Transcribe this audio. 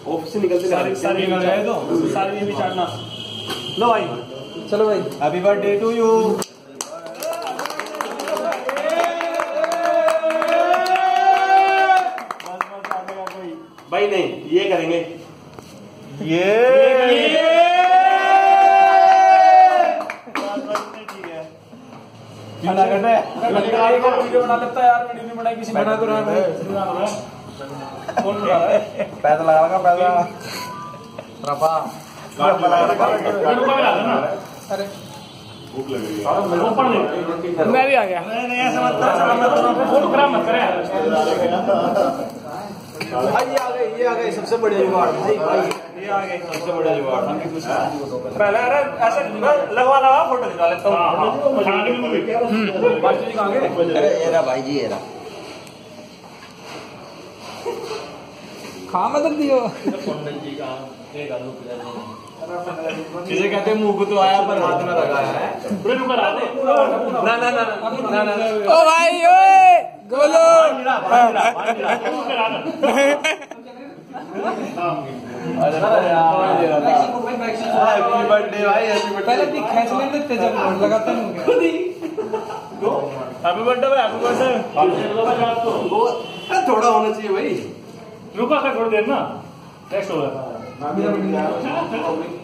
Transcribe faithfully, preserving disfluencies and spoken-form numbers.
Office से निकलते सारी सारी निकल गए तो सारी ये भी चाटना। लो भाई, चलो भाई, हैप्पी बर्थडे टू यू। भाई नहीं, ये करेंगे ये बना करना है। वीडियो बना लेता है यार, वीडियो नहीं बनाई किसी ने। बना तो रहा है, कौन बना रहा है? पैसा लगा लगा पैसा रफा अरे भूख लगेगी। मैं भी आ गया। नहीं नहीं ऐसा मत कर, फोटो खराब मत करे। भाई ये आ गए, ये आ गए सबसे बड़े जुगाड़ भाई, ये आ गए सबसे बड़ा जुगाड़। पहले अरे ऐसे लगवा लगा फोटो निकाल लेता हूँ। अरे ये रहा भाई जी, ये रहा खा मतलब दियो। जिसे कहते मुंह को तो आया पर हाथ में लगाया है। ना ना ना ना ना ओ भाई ओए गोलो। हैप्पी बर्थडे भाई, हैप्पी बर्थडे। पहले भी खींच लेते थे जब लगाता नहीं खुद ही। हैप्पी बर्थडे भाई, हैप्पी बर्थडे। थोड़ा होना चाहिए भाई, रुका कर थोड़ी देर ना, नेक्स्ट होगा।